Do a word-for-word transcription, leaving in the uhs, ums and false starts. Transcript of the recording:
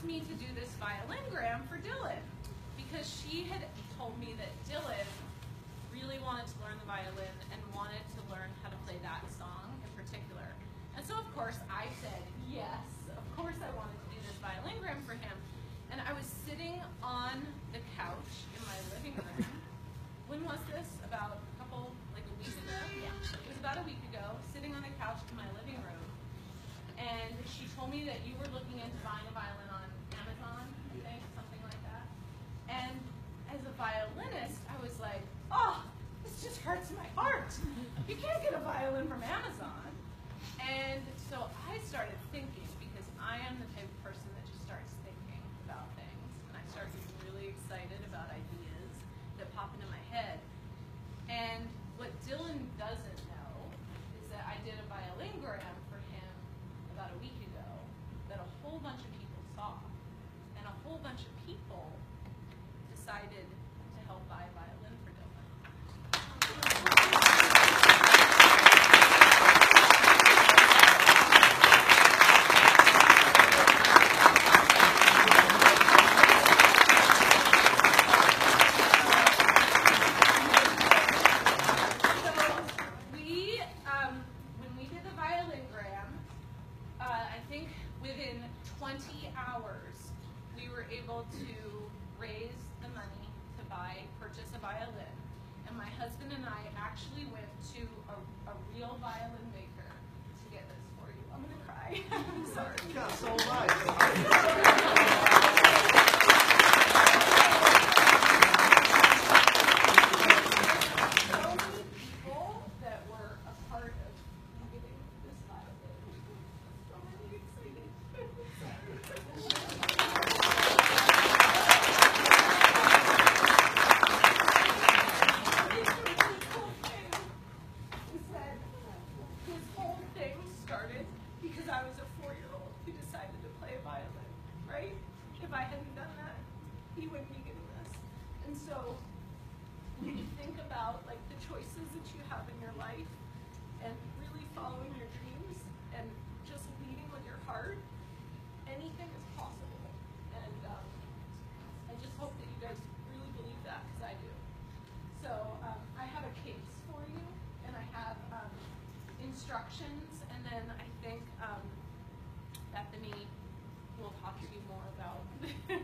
asked me to do this violin-gram for Dylan because she had told me that Dylan really wanted to learn the violin and wanted to learn how to play that song in particular. And so of course I said, yes, of course I wanted to do this violin-gram for him. And I was sitting on the couch in my living room. When was this? About a couple, like a week ago? Yeah. It was about a week ago, sitting on the couch in my living room. And she told me that you were looking into buying a violin on Amazon, I think, something like that. And as a violinist, I was like, oh, this just hurts my heart. You can't get a violin from Amazon. And so I started thinking, because I am the type of person that just starts thinking about things. And I started getting really excited about ideas that pop into my head. And what Dylan doesn't know is that I did a violin-gram for him about a week ago that a whole bunch of people saw. And a whole bunch of people decided to help buy a violin for Dylan. twenty hours, we were able to raise the money to buy, purchase a violin. And my husband and I actually went to a, a real violin maker to get this for you. I'm going to cry. I'm sorry. Yeah, so much. If I hadn't done that, he wouldn't be getting this. And so when you think about like the choices that you have in your life and really following your dreams and just leading with your heart, anything is possible. And um, I just hope that you guys really believe that, because I do. So um, I have a case for you, and I have um, instructions, and then I think um, Bethany we'll talk to you more about